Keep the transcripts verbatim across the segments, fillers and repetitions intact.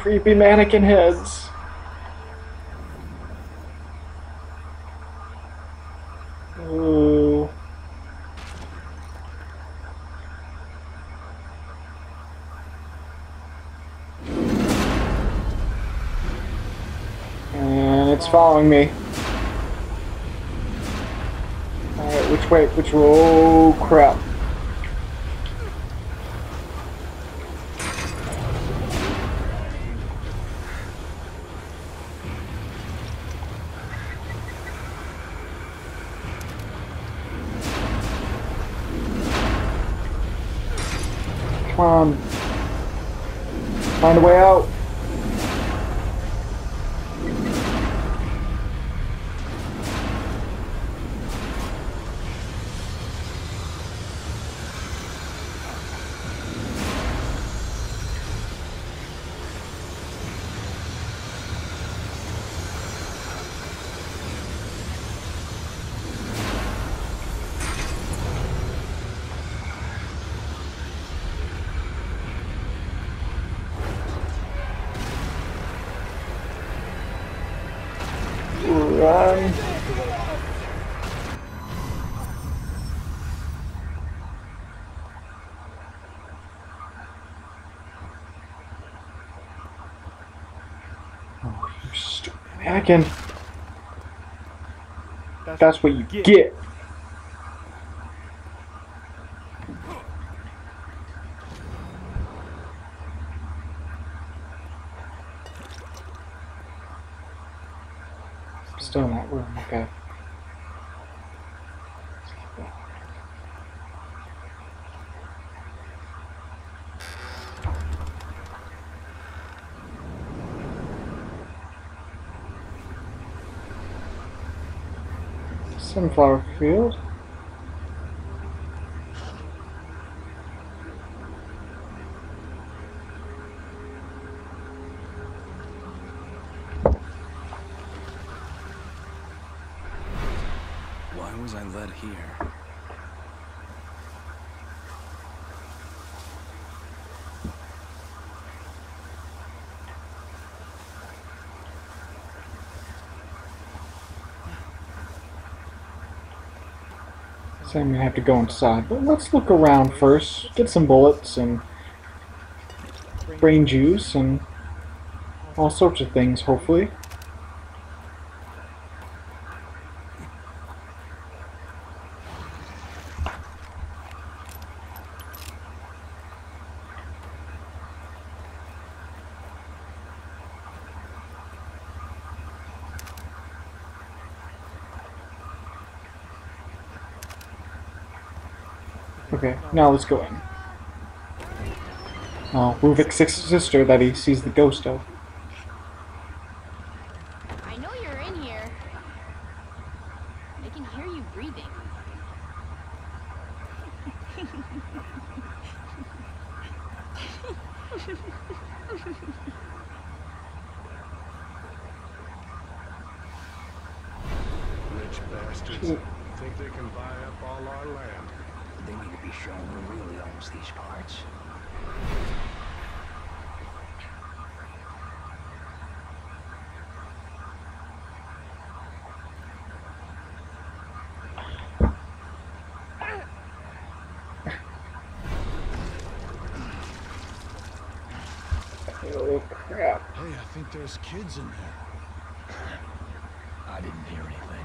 creepy mannequin heads. Ooh. And it's following me. Alright, which way? Which way? Oh, crap. Come on. Find a way out. Run. Oh, you stupid mannequin. That's what you get. Still in that room, okay. Sunflower field. Why was I led here? So I'm gonna have to go inside, but let's look around first. Get some bullets and brain juice and all sorts of things, hopefully. Okay, now let's go in. Oh, Ruvik's sister that he sees the ghost of. I know you're in here. I can hear you breathing. Rich bastards think they can buy up all our land. They need to be shown who really owns these parts. Oh crap. Hey, I think there's kids in there. I didn't hear anything.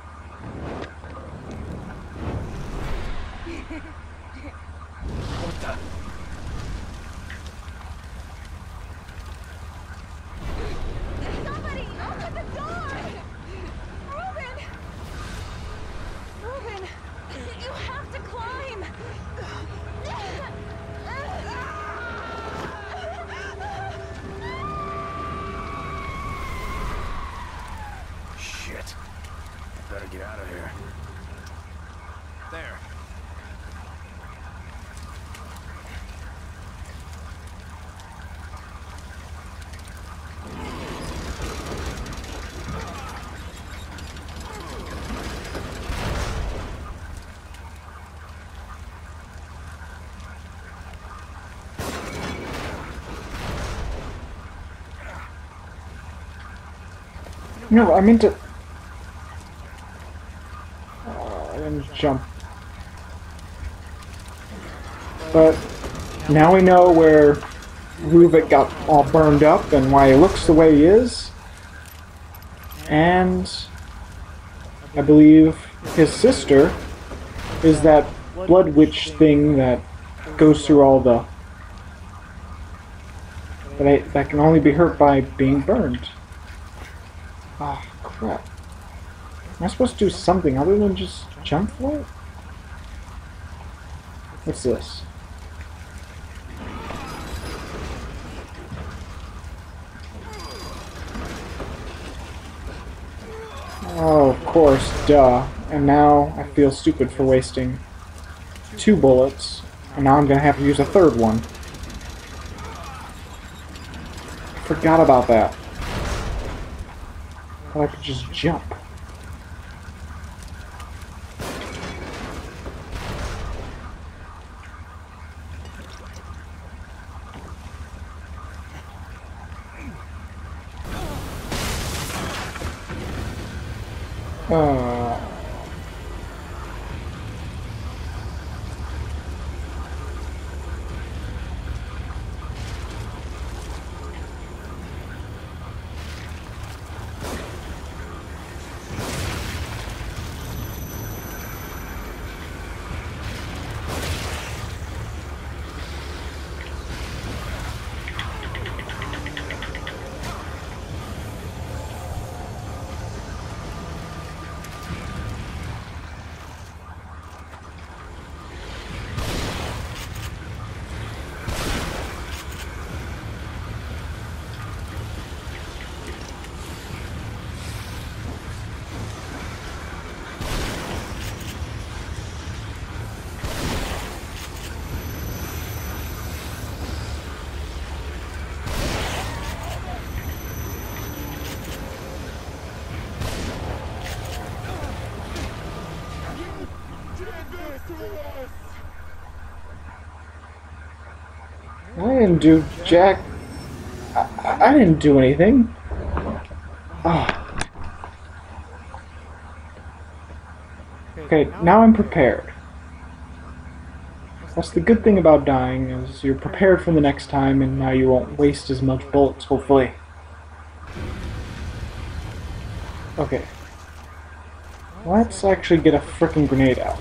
What the? Somebody, open the door! Reuben! Reuben, you have to climb! Shit. Better get out of here. There. No, I meant to... Oh, I didn't jump. But now we know where Ruvik got all burned up and why he looks the way he is. And I believe his sister is that blood witch thing that goes through all the... That, I, that can only be hurt by being burned. Ah, oh, crap. Am I supposed to do something other than just jump for it? What's this? Oh, of course, duh. And now I feel stupid for wasting two bullets, and now I'm gonna have to use a third one. I forgot about that. I thought I could just jump. Uh... I didn't do jack. I, I didn't do anything. Oh. Okay, now I'm prepared. That's the good thing about dying, is you're prepared for the next time, and now you won't waste as much bullets, hopefully. Okay. Let's actually get a frickin' grenade out.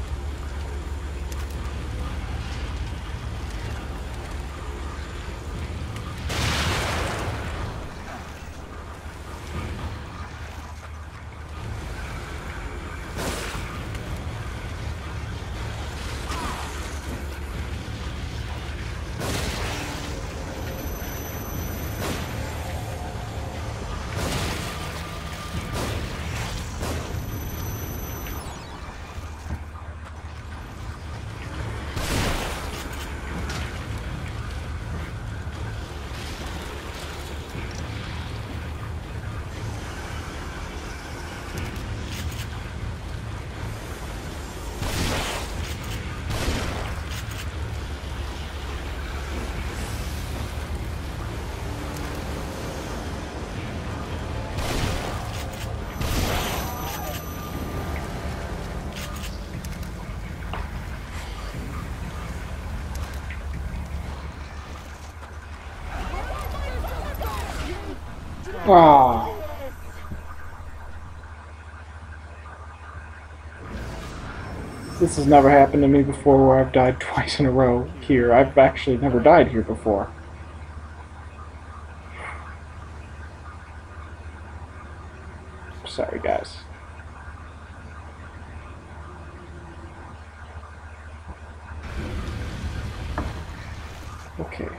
Ah. This has never happened to me before where I've died twice in a row here. I've actually never died here before. Sorry, guys. Okay.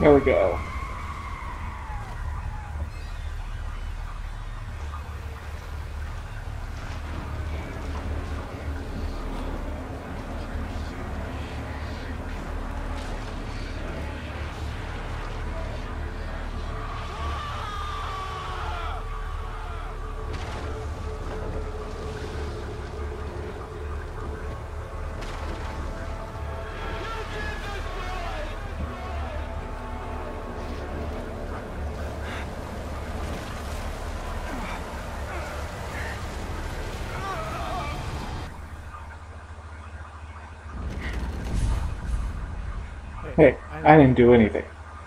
There we go. Hey, I didn't do anything.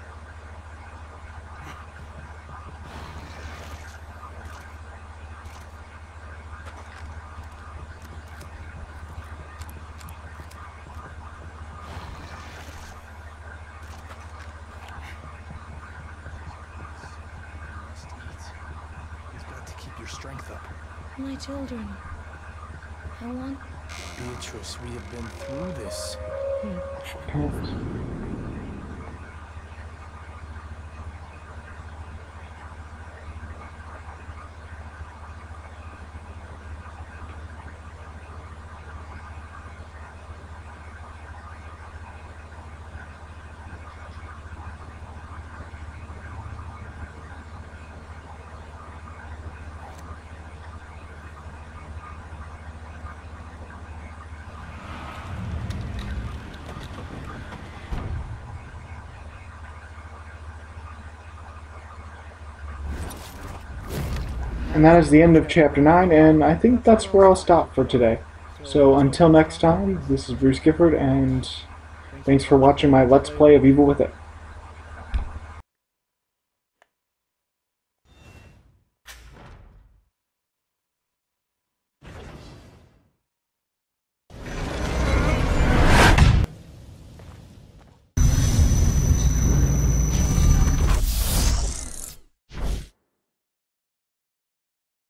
You've got to keep your strength up. My children. How long? Beatrice, we have been through this. Parents. And that is the end of Chapter nine, and I think that's where I'll stop for today. So until next time, this is Bruce Gifford, and thanks for watching my Let's Play of Evil Within.